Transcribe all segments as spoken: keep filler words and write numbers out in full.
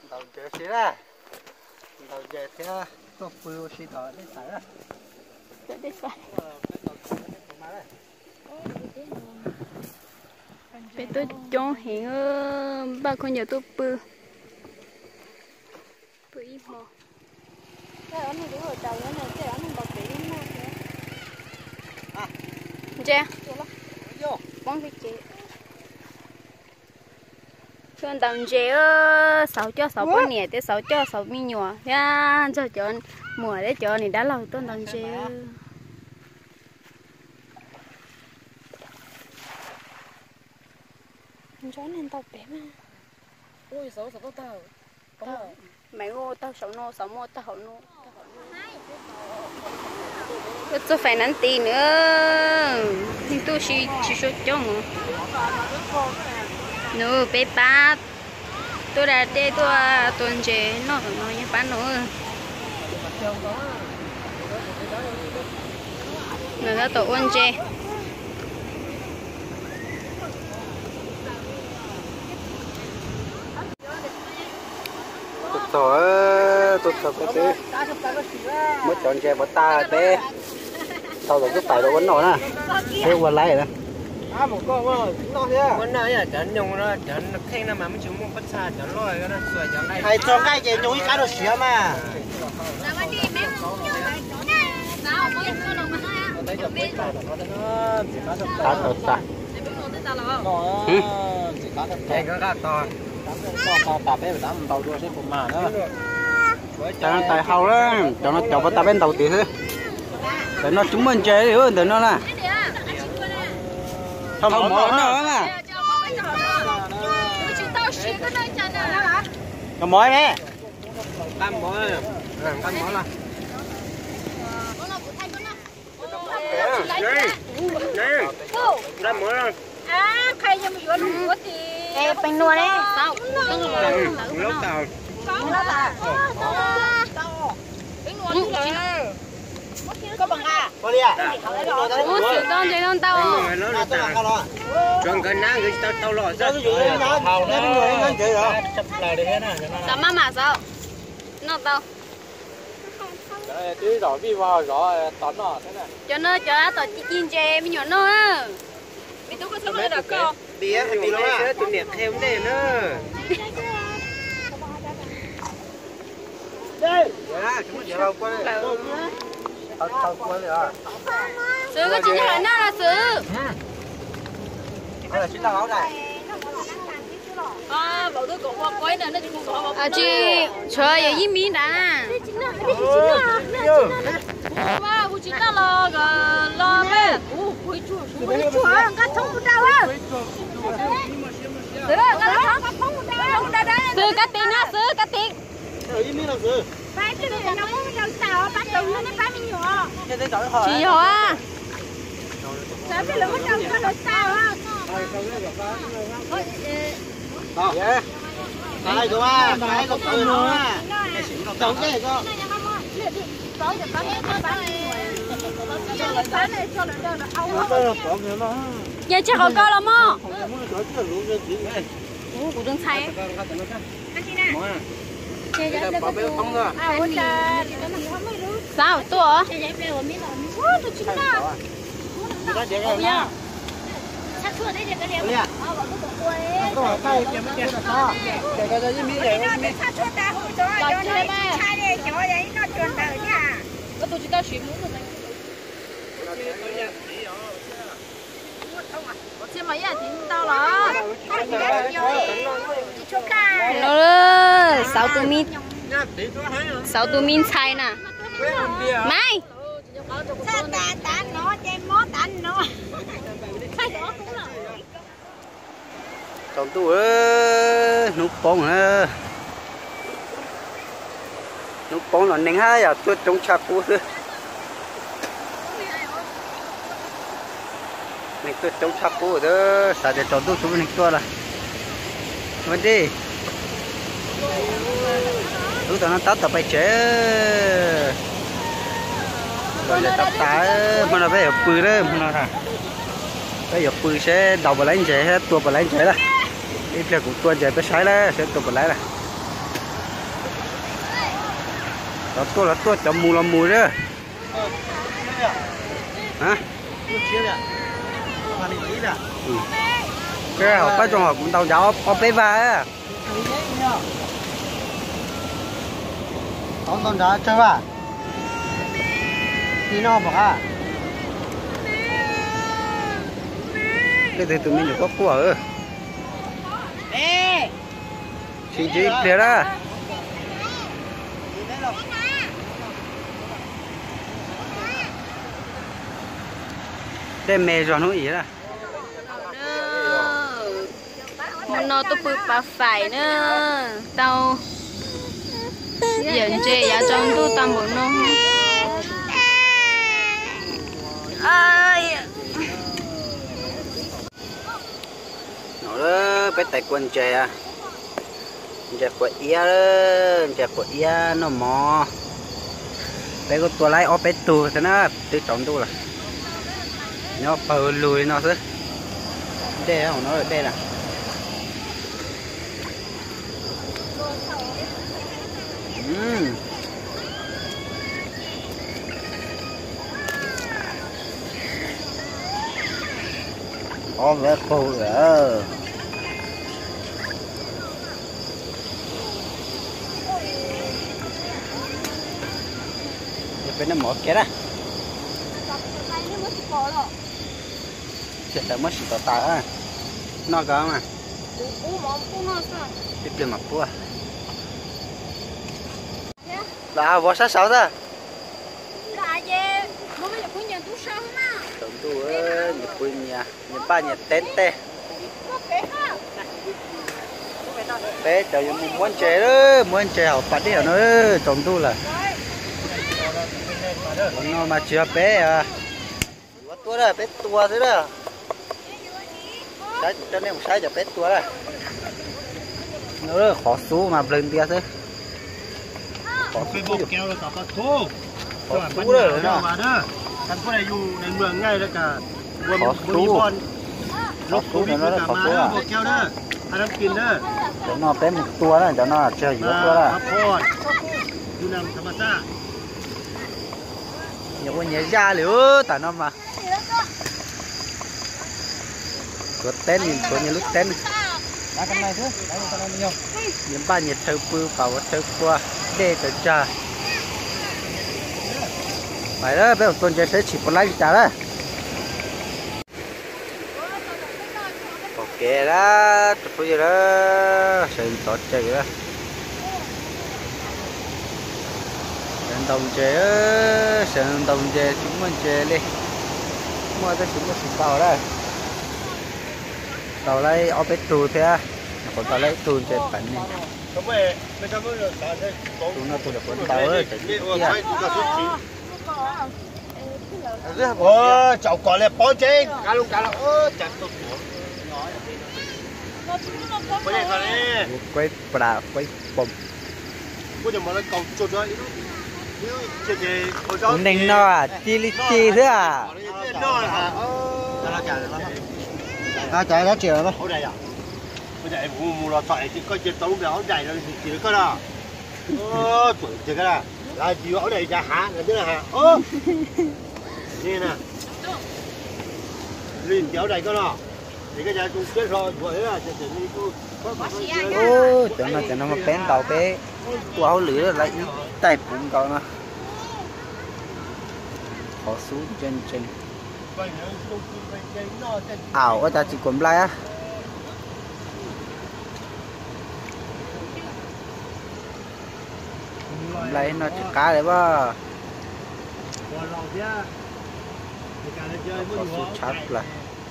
đầu chơi xí ra đầu chơi thế tôi vừa xí đó để xài ra để xài bây tôi cho hiện ba con nhà tôi bự bự ít mò cái anh này đúng rồi đầu nó này cái anh này bọc bể mà chè bóng cái chè con tàu chè sáu cho sáu con nhẹ tới sáu cho sáu mi nhỏ ya cho cho mùa để cho này đã lâu con tàu chè chó nên tàu bé mà ui sáu sáu tàu tàu mấy ngô tàu sáu nô sáu mô tàu nô tôi phải nắn tì nữa nhưng tôi chỉ chỉ số cho mà nữa bé ba tôi đã để tôi tuần chế nó nó như bán nữa nữa là tổ ôn chế tôi tôi tôi tôi tôi mới chọn chè bát ta té sau rồi cứ phải đồ bánh nổi nè thế qua lấy rồi à một con mà nó thế bánh này à chọn nhung nó chọn khen nó mà mới chịu mua bánh xa chọn lôi cái nó sửa chọn đây thầy chọn cái gì nhung cái đồ xỉa mà cá sấu ta cái cái to to to bé tám đầu đua sẽ cùng mà nữa cho nó tài hậu đó cho nó chọn vào bên đầu tí thôi để nó chúng mình chơi nữa để nó là không không mở nữa mà cầm mỏi nè cầm mỏi cầm mỏi là cầm mỏi rồi à khai cho mình vừa đủ có gì em bánh nua đấy sao lúc tàu có bằng à có đi à ủa sự con chơi con tao chọn cái nang cái tao tao lò ra sao mà mà sao nó tao tí rõ vi vào rõ tón nọ thế này cho nó cho tao chỉ chiên chè mới nhỏ nó á vì tôi có số nơi được không đi á đi nó á tụi niệm thêm đây nữa đây dạ chúng mình đâu qua đây tao tao qua đây à sứ cái chuyện này nó là sứ đây là chúng ta áo này à bảo tôi cũng qua quấy nữa nó chỉ cũng có à chị trời ơi im miếng đã mà bố chị ta lo lo mẹ ủa quấy chua quấy chua ăn cá thông của tao á sứ cá thông thông của tao không đây sứ cá tiền á sứ cá tiền im miếng là sứ phải cái này nó muốn đâu tao bắt đầu nó phải mình nhỏ chị hả sao cái lưỡi đâu có được tao á dạ cái của ba cái của tôi nó chọn cái có giờ chắc có coi lắm á ủa của đừng say sao tôi hả chắc chắn đấy cái này à có phải tay kiếm cái kia là sao để cái gì mi để mi chắc chắn ta hỗ trợ cho nó chai đây cho đấy nó chuẩn đời nha có tôi chỉ tao xuyên muốn rồi xem mấy à thì tao là nó sáu tụ min sáu tụ min xay nè mai ta ta ta nó chơi mó tanh nó chọn tụ ơi nút bông hả nút bông là nén hai à tôi trông chặt cú thôi mình tôi trông chặt cú đó sao để chọn tụ chúng mình tôi là vấn đề lúc đó nó tắt tập bài chế rồi để tắt tá mà nó phải ở bự đó mà nó là bây giờ bự sẽ đầu vào lấy chế tua vào lấy chế là ít là cũng tua chế phải sai là sẽ tua vào lấy là đó tôi là tôi chấm mù là mù đó hả ừ. Cái họ bắt trong họ cũng tàu giáo họ bé va tao tao đã chơi à đi nó bảo à cái thì tụi mình được có của ơ chị chị kia đó cái mẹ rồi nó gì đó nó tôi bự bà phải nữa tao dẫn chơi giá trong tôi tao muốn nó ai nó đó bé tay quần chơi à chơi quần ia đó chơi quần ia nó mò bé có tua lái ở bé tù thế nó tự trọng tu là nó bờ lùi nó chứ đây không nó ở đây nè ừm có vẻ khô rồi bên nó mở kia đó chết mất sự tao tao á nó có mà tiếp lên mặt búa là vỏ sát sáu đó tổng tu ơi nhập quên nhà nhập ba nhà tết tê bé trời ơi muốn chơi đó muốn chơi học bắt đi ở nó tổng tu là nó mà chưa bé à tua đó bé tua thế đó cho nên một sai cho bé tua đó nó khó số mà lên tia thế khó số keo là cả thô khó số rồi đó thành phố nàyอยู่ในเมืองง่ายแล้วก็บน khó บน số บน khó số nó nó khó số à แก้วเด้ออันนั้นกินเด้อ cho nó bé một tua đó cho nó chơi nhiều tua đó พักผ่อนอยู่นำธรรมชาติ nhiều con nhảy ra nữa tại nó mà có tên nhìn có nhiều lúc tên đá cái này thôi đá cái này nhiều những ba nhiệt thâu bự bảo thâu qua để cho cha phải đó bây giờ tuần chơi sẽ chỉ một like trả đó ok đó chụp bây giờ đó xem tốt chơi đó xem đồng chơi á xem đồng chơi chúng mình chơi đi mua tới chúng mình xịt vào đó tàu lấy ở bên tù thế à còn tàu lấy tù chơi bẩn này tù nó tù được con tàu ấy ơ chậu cỏ này bó trên cá luôn cá là ơ chặt tụt quay này còn này quay bả quay bông bây giờ mà nó còn chốt rồi nên nó à chi li chi thế à nó là nó chạy nó nó chạy nó chiều nó ở đây à bây giờ em mua mua là thoại chỉ có chuyện tấu cái áo dài nó chỉ có đó ơ tuổi chỉ cái là là chỉ ở đây ra hả là biết là hả ơนี่นะลิ้นเดี๋ยวใดก็เนาะนี่ก็จะจุดเชื้อรออยู่เลยอ่ะจะจะมีกู ô cho nó cho nó mà bén tàu bé tu áo lửa lại tay bụng cậu nó khó xuống trên trên ảo ở ta chỉ còn lại á lại nó chỉ cá đấy ba có số chát là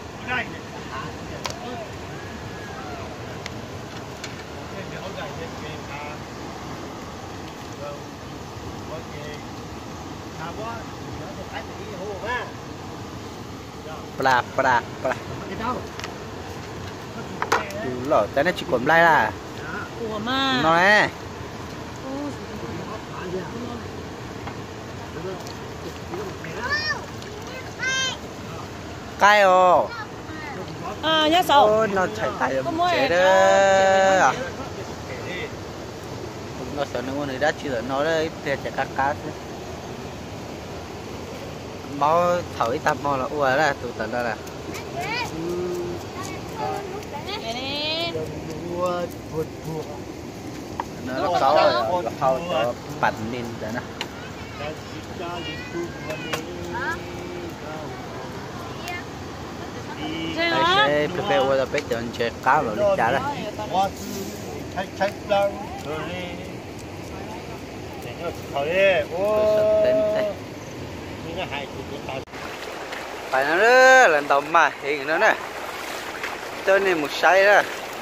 pla pla pla lỡ cái nó chỉ còn lại là nó này cay ồ à nhá sầu nó chạy tay làm chế đó nó sợ nó người đã chỉ là nó đấy thì sẽ cắt cắt máu thổi tập mò là ua là tụi tận đó là nó có rồi hậu cho bắn lên rồi nó đây sẽ phải phải qua phải chọn chơi cá rồi lịch trả rồi phải nó đó lần đầu mà hiện nó nè cho nên một say đó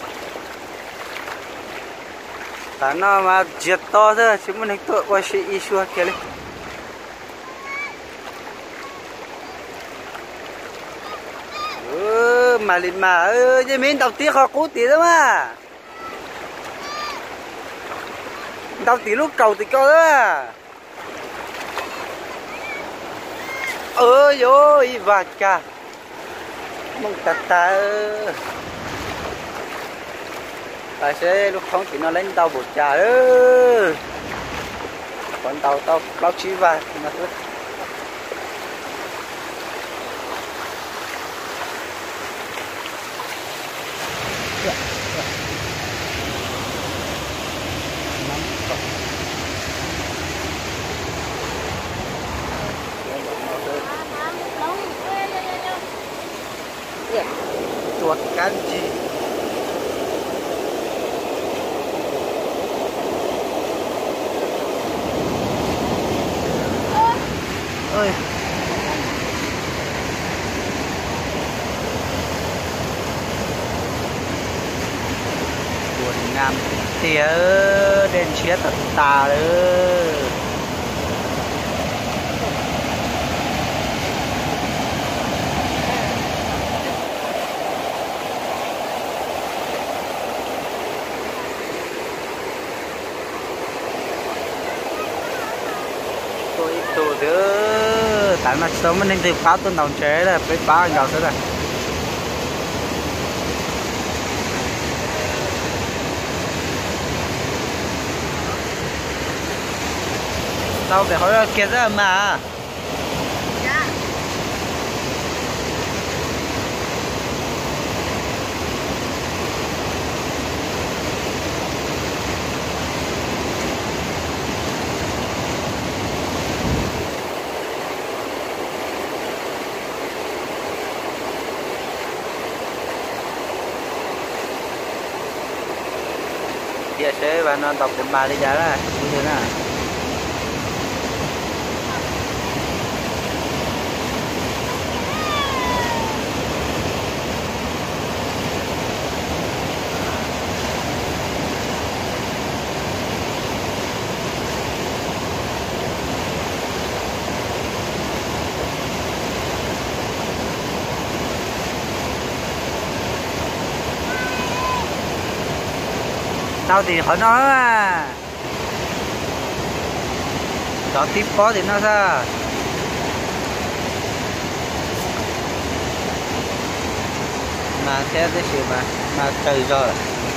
ta nó mà giật to thôi chứ mình tôi qua sẽ issue kia đi ừ mà liền mà ơi cái miếng đầu tiên họ cố tí đó mà đầu tí lúc cầu thì coi đó ơi ơi và cả mong tạt ta tài xế lúc không thì nó lên tàu bột trà ơi còn tàu tàu báo chí và nó cứ chuột kanji ơi buồn ngam tía đèn chia tận tà nữa tụ đứa tại mà sớm mình nên từ pháo tuần đồng chế là phải pháo anh gạo thế này tao phải hỏi kia ra mà dia sẽ và nó đọc đến ba đi giá là như thế nào tao thì hỏi nó à chọn tiếp có thì nó sao mà theo cái sự mà mà trời rồi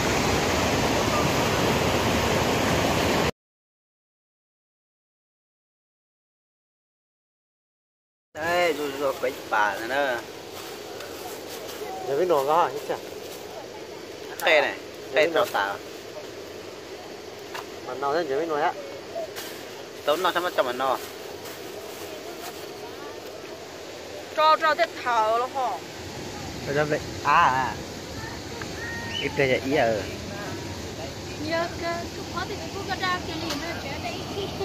đây rồi rồi quấy bà nữa đó giờ biết nổ có hết chưa khe này khe tao tạo mà nào thế giờ biết nổ á tốn nó sao cho mình no cho cho thế thở nó hả rồi đó vậy à à ít bây giờ ý ở nhớ cái chút khó thì cái cái ra cái liền nó trở đây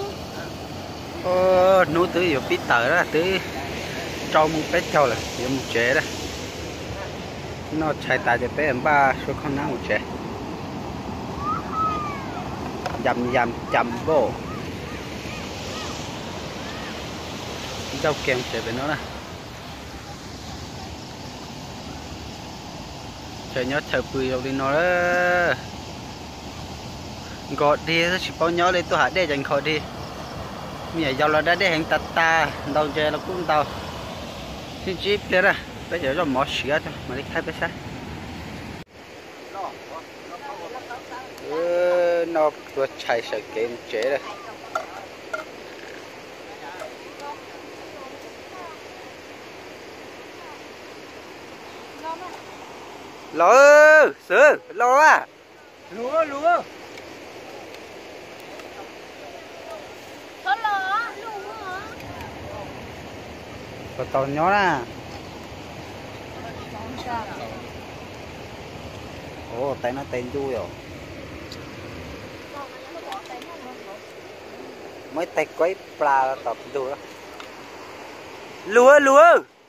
ô nú tứ giờ biết tờ đó tứ cho một bé trâu là giờ một trẻ đó nó chạy tại để bé em ba số con nắng một trẻ dầm dầm chậm vô đâu kèm chạy về nó nè chạy nhớ chạy bùi đâu đi nó đó gọi đi nó chỉ bao nhớ lên tôi hãy để dành khỏi đi bây giờ giàu là đã để hẹn tạt ta đâu chơi là cũng tao xin chip kia ra bây giờ nó mỏ sữa thôi mà đi khai bây giờ ừ, nó vừa chạy sợ kiếm chế rồi lúa sữa lúa à lúa lúa Thôi lò, lúa hả? có tàu nhỏ nè ồ tay nó tên chui rồi mới tay quấy pla tập đùa đó lúa lúa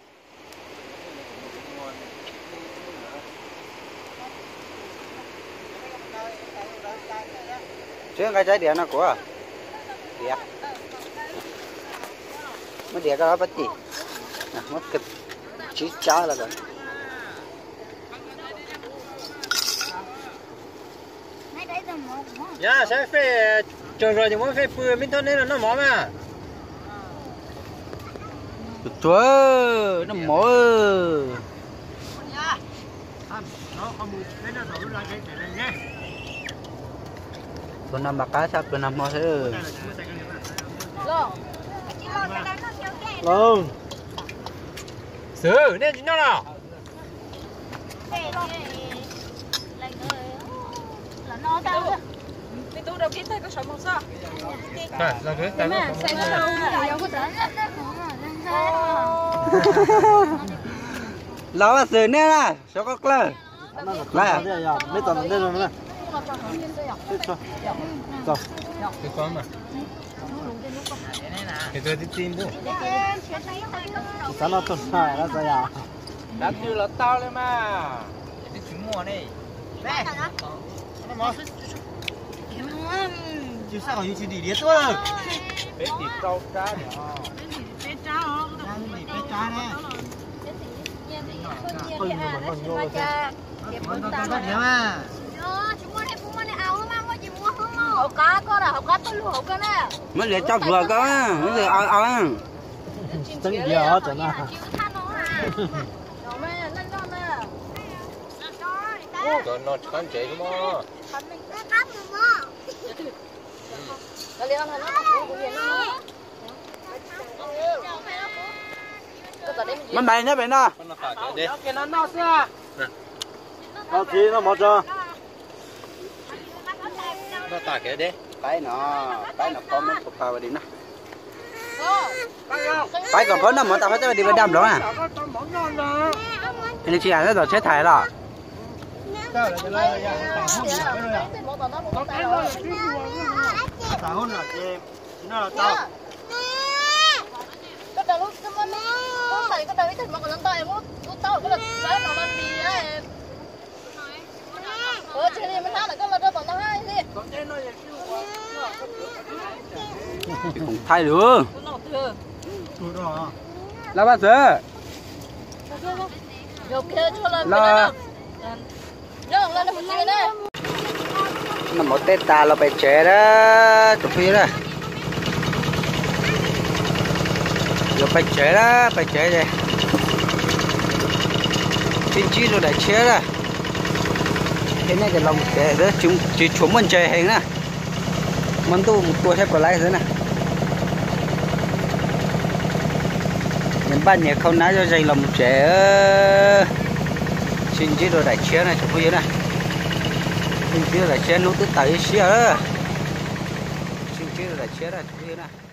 chứ cái trái điện nó của điện mới điện cái đó bắt gì nè mất kịch chỉ trái là rồi dạ sẽ phải chờ rồi thì muốn phải bừa mình thôi nên là nó mỏ mà trời nó mỏ nó không muốn cái nó thổi ra cái này nhé tôi nằm bạc cá sao tôi nằm mò thế vâng sữa nên nó nào Nó đâu? Mình tu đầu kiến thấy có sống không sao? à là cái cái Mẹ, xem nó đâu mà đâu có tới. lão sữa nè là sao có cơ là mấy tuần đây rồi nè rồi cái con mà cái tôi đi tìm luôn sao nó tuần này nó sao à đã chưa là tao lên mà cái trứng mùa này nó mỏ chứ sao còn như đi đi thôi bé thịt rau cá này bé cá nè không nhưng mà còn vô rồi nó có điểm à Hậu cá có là hậu cá tôi luôn hậu cá nè. mới để cho vừa có mới để ao ao 真有真啊 còn nó con chế đúng không mình bày nhé bày nó nó phải cái đi Cái nó nó xưa. nó thì nó mỏ cho nó tả cái đi cái nó cái nó có mấy cục vào đi nó cái còn có nó mà tao phải đi bên đâm đó à anh chị ăn rồi chết thải rồi tao là cái nó là tao Cái đầu lúc cái nó nó tại cái đầu ít mà còn lên tay nó nó tao cái là cái nó lên đi á em. Ờ trên này mình tháo lại cái là nó còn hai đi. không thay được tụi đó là bao giờ Rồi kia cho lên là nó lên là một gì đấy. nó một tết ta là phải chế đó chụp phim đó rồi phải chế đó phải chế đây trên chi rồi để chế đó thế này cái lòng chế đó chúng chỉ chúng mình chế hình nè mình tu một tua hết còn lại thế này mình ban nhẹ không nói cho dây lòng chế trên chi rồi để chế này chụp phim này trên chi rồi để chế nút tới tới xíu đó trên chi rồi để chế này chụp phim này